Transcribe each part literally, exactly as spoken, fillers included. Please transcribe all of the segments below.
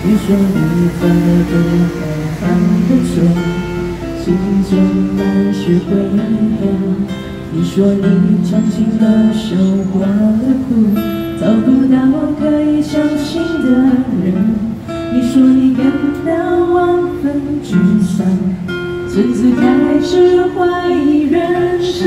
你说你犯了不该犯的错，心中满是悔恨。你说你尝尽了生活的苦，找不到可以相信的人。你说你感到万分沮丧，甚至开始怀疑人生。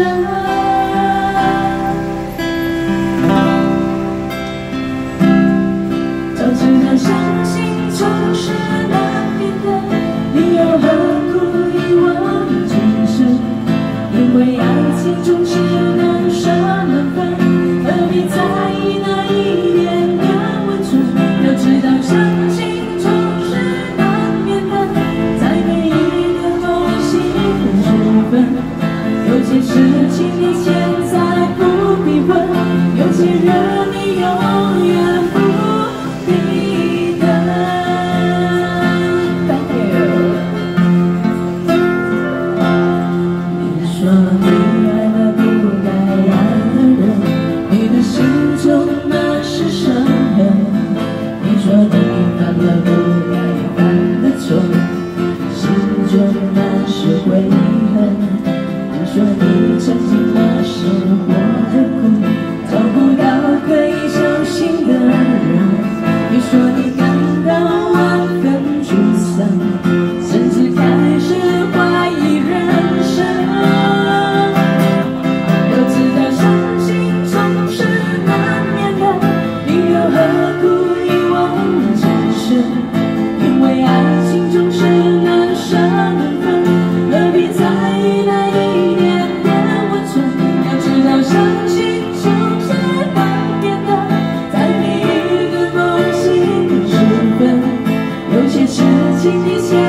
早知道相信总是难免的，你又何苦一往情深？因为爱情总是难舍难分，何必在意那一点点温存？要知道相信总是难免的，在每一个梦醒的时分，有些事情你现在不必问，有些人你永远不必等。Thank you。你说你爱了不该爱的人，你的心中满是伤痕。你说你犯了不该犯的错，心中满是悔恨。你说你尝尽了生活的苦，找不到可以相信的人。你说你感到万分沮丧，甚至开始怀疑人生。要知道相信总是难免的，你又何苦一往情深？因为爱情总是难舍难分，何必在意那一点点温存？要知道相信总是难免的，在每一个梦醒的时分，有些事情你先